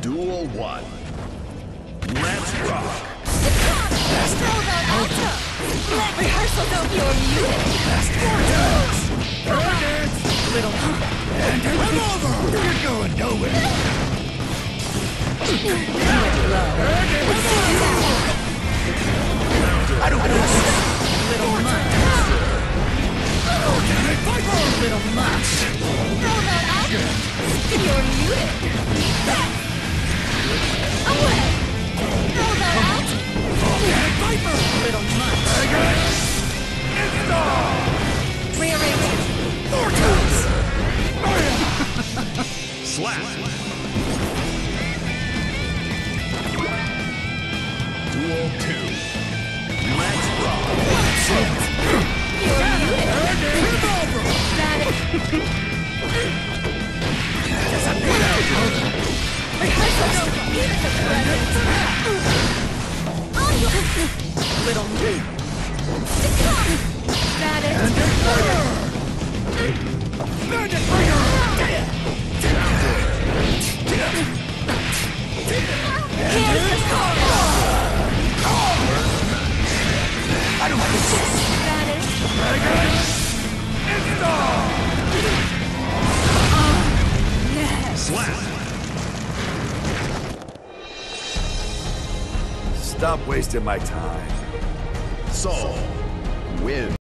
Duel 1. Let's rock! Rehearsal don't your unit. Little And I'm over! You're going nowhere! I don't know. little much. Organic Viper! Little much. Throw that out. Your unit. Away. Throw that out. Organic Viper! Little much. Install! Rearranging. Vortex! Slap! Duel 2. Let's rock! Your unit. That is. Rehearsal don't eat the present. Little much. That is. Bandit Fighter! Here's the score. I don't like this. That is. Install! Yes. Slap! Stop wasting my time. Soul. Win.